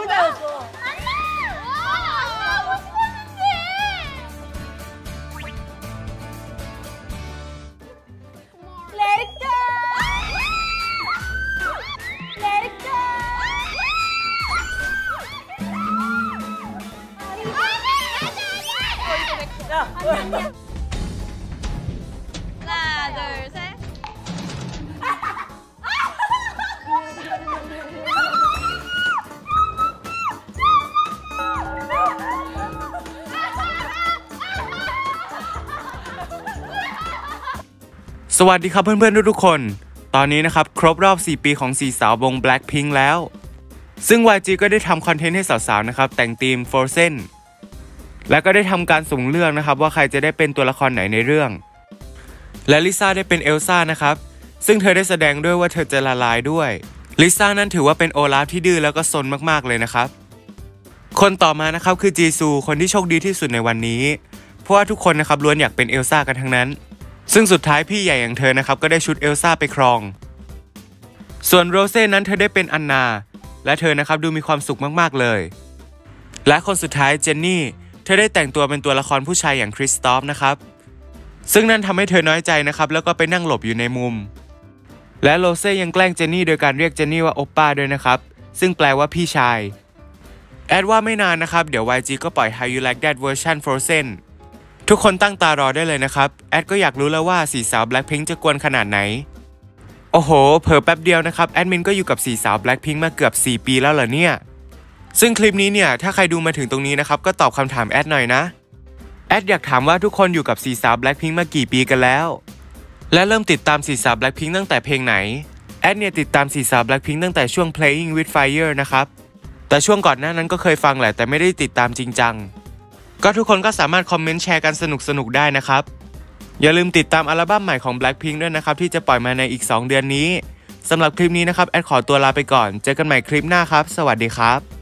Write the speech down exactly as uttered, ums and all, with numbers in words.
기다렸어. Let it go. Let it go. 야, 아니야. 하나, 둘, 셋. สวัสดีครับเพื่อนๆทุกๆคนตอนนี้นะครับครบรอบสี่ปีของสี่สาววง Blackpink แล้วซึ่ง วาย จี ก็ได้ทำคอนเทนต์ให้สาวๆนะครับแต่งธีม Frozen และก็ได้ทำการสุ่มเลือกนะครับว่าใครจะได้เป็นตัวละครไหนในเรื่องและลิซ่าได้เป็นเอลซ่านะครับซึ่งเธอได้แสดงด้วยว่าเธอจะละลายด้วยลิซ่านั้นถือว่าเป็นโอลาฟที่ดื้อแล้วก็ซนมากๆเลยนะครับคนต่อมานะครับคือจีซูคนที่โชคดีที่สุดในวันนี้เพราะว่าทุกคนนะครับล้วนอยากเป็นเอลซ่ากันทั้งนั้นซึ่งสุดท้ายพี่ใหญ่อย่างเธอนะครับก็ได้ชุดเอลซ่าไปครองส่วนโรเซ่นั้นเธอได้เป็นอันนาและเธอนะครับดูมีความสุขมากๆเลยและคนสุดท้ายเจนนี่เธอได้แต่งตัวเป็นตัวละครผู้ชายอย่างคริสตอฟนะครับซึ่งนั่นทำให้เธอน้อยใจนะครับแล้วก็ไปนั่งหลบอยู่ในมุมและโรเซ่ยังแกล้งเจนนี่โดยการเรียกเจนนี่ว่าโอปป้าด้วยนะครับซึ่งแปลว่าพี่ชายแอดว่าไม่นานนะครับเดี๋ยว วาย จี ก็ปล่อย How You Like That Version Frozenทุกคนตั้งตารอได้เลยนะครับแอดก็อยากรู้แล้วว่าสี่สาว Blackpink จะกวนขนาดไหนโอ้โหเผลอแป๊บเดียวนะครับแอดมินก็อยู่กับสี่สาว Blackpink มาเกือบสี่ปีแล้วเหรอเนี่ยซึ่งคลิปนี้เนี่ยถ้าใครดูมาถึงตรงนี้นะครับก็ตอบคำถามแอดหน่อยนะแอดอยากถามว่าทุกคนอยู่กับสี่สาว Blackpink มากี่ปีกันแล้วและเริ่มติดตามสี่สาว Blackpink ตั้งแต่เพลงไหนแอดเนี่ยติดตามสี่สาว Blackpink ตั้งแต่ช่วง Playing with Fire นะครับแต่ช่วงก่อนหน้านั้นก็เคยฟังแหละแต่ไม่ได้ติดตามจริงจังก็ทุกคนก็สามารถคอมเมนต์แชร์กันสนุกๆได้นะครับอย่าลืมติดตามอัลบั้มใหม่ของ Blackpink ด้วยนะครับที่จะปล่อยมาในอีกสองเดือนนี้สำหรับคลิปนี้นะครับแอดขอตัวลาไปก่อนเจอกันใหม่คลิปหน้าครับสวัสดีครับ